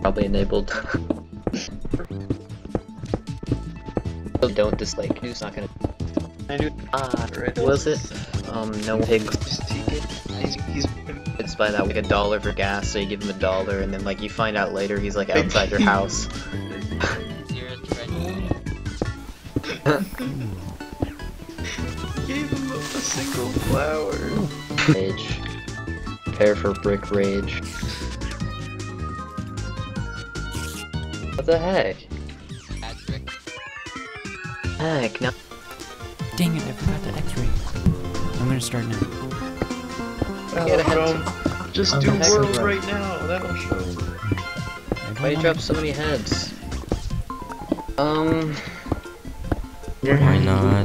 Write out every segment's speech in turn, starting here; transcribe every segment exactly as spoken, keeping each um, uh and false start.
Probably enabled. Don't dislike. Who's not gonna. I do. Ah, right. Was it? Um, no pigs. Just take it. He's, he's It's by that like a dollar for gas, so you give him a dollar, and then like you find out later he's like outside your house. gave him a, a single flower. Rage. Prepare for brick rage. What the heck? Heck, no. Dang it, I forgot the X-ray. I'm gonna start now. Get ahead. From, just Oh, do heck, world right. right now, that'll show. Why you drop so many heads? Um... Why not?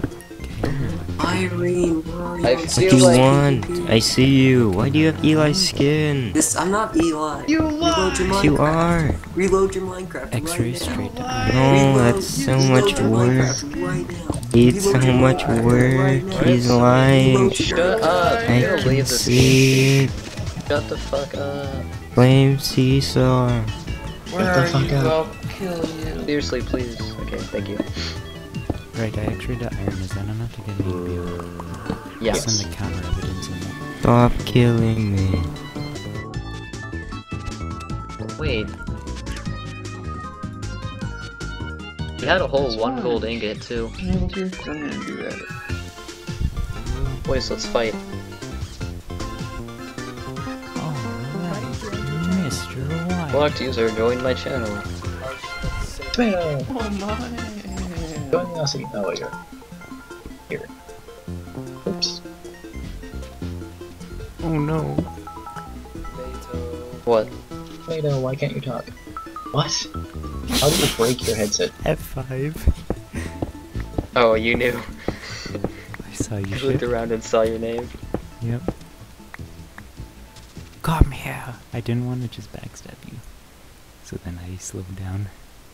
Irene, where are you? I What feel do you like... want? I see you. Why do you have Eli's skin? This, I'm not Eli. You Reload your lie! You Minecraft. are. Reload your Minecraft X-ray right straight now. down. Reload. No, that's so Reload much your work. Minecraft right now. It's Reload so your much Minecraft work. right now. He's lying. Reload your Shut up! Minecraft. I I'm gonna can leave this see it. Shut the fuck up. Blame Seesaw. Where Get the are fuck you? out. I'll kill you. Seriously, please. Okay, thank you. Right, I X-rayed the iron. Is that enough to get an E P O? Yes. Send the counter evidence in there. Stop killing me. Wait. You had a whole one gold ingot too. I'm gonna do that. Boys, let's fight. Alright, Mister White. Blocked user joined my channel. Bam! Oh my. Join us again. Oh, wait, you're here. Oops. Oh no. What? Wait, uh, why can't you talk? What? How did you break your headset? F five. Oh, you knew. I saw you I shit. looked around and saw your name. Yep. Come here. I didn't want to just backstab you. So then I slowed down.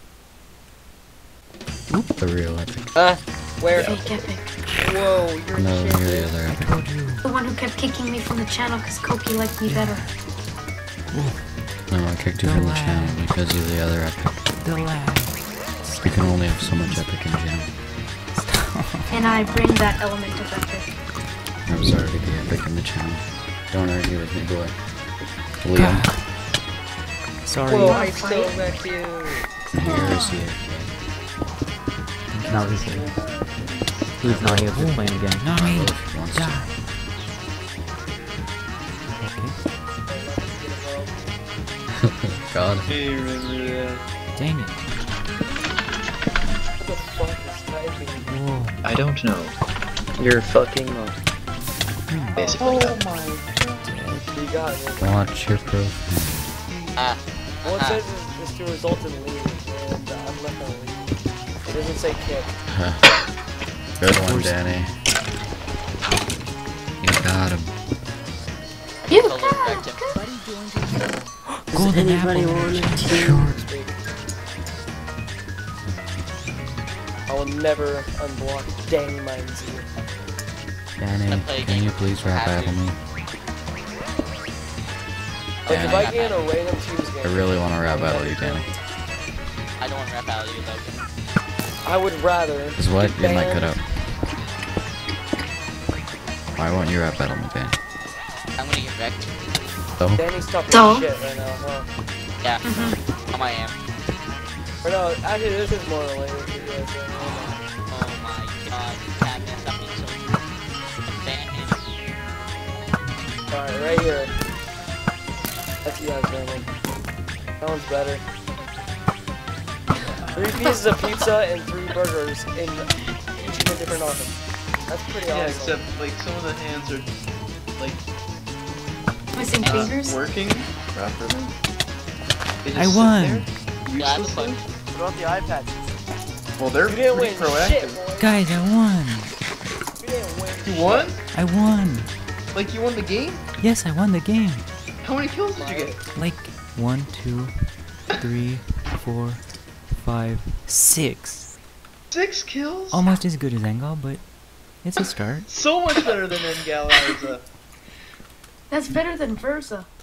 Oop. The real epic. Ah! Where? Fake epic. Whoa, you're No, shit. you're the other I epic. told you. The one who kept kicking me from the channel because Koki liked me better. No, I kicked you The from the lag. channel because you're the other epic. The lag. You can only have so much epic in channel. And I bring that element of epic. I'm sorry to be epic in the channel. Don't argue with me, boy. Liam, Sorry. Whoa, wanna I still fight? wrecked you. here is here. Now he's here. He's not here to play again. No, me. If he wants to. Die. Okay. God. Hey, remember that? Dang it. What the fuck is typing? Whoa. I don't know. You're fucking up. Basically, no. my god. You got it. Watch your profile. Ah. All it uh-huh. says is, is to result in leave, and uh, I'm left on leave. It doesn't say kick. Good one, Danny. You got him. You Totally got wrecked him. Golden anybody apple. want it? Short. I will never unblock Danny Minds here. Danny, I play a can game you please rap happy. battle me? Like, if Danny, I get in a random team's game, I really want to rap battle you, Danny. I don't want to rap out you though. I would rather. Cause what? be It might cut banned- out. Why won't you rap battle me, Danny? I'm gonna get wrecked. Oh, Danny's talking So? shit right now, huh? Yeah. Mm-hmm. Um, I am. Or no, actually, this is more related to you guys. uh, Oh my god. Batman, stop being so abandoned. Alright, right here. That's you guys, Danny. That one's better. Three pieces of pizza and three burgers in each in a different oven. That's pretty Yeah, awesome. except like some of the hands are like Missing not fingers? working properly. They just I sit won. there Yeah, I have a uselessly. question. What about the iPad? Well, they're You didn't pretty win proactive. shit, boy. Guys, I won. You didn't win. You won? I won. Like you won the game? Yes, I won the game. How many kills did you get? Like one, two, three, four, five, six. Six kills? Almost as good as Engel, but it's a start. So much better than Engalaiza. That's better than Versa.